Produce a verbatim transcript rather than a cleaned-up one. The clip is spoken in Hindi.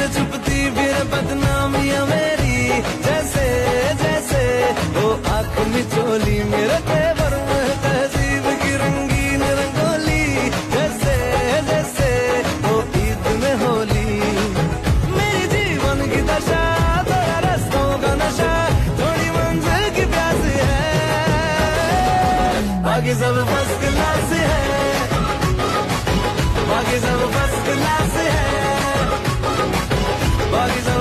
पीछे छुपती फिर बदनामियां मेरी, जैसे जैसे वो आंख मिचोली मेरे तेवर में तहजीब की रंगीन रंगोली, जैसे जैसे वो ईद में होली। मेरी जीवन की दशा थोड़ा रस्तों का नशा, थोड़ी मंजिल की प्यास है, बाकी सब फर्स्ट क्लास है, बाकी सब फर्स्ट क्लास है, बाकी सब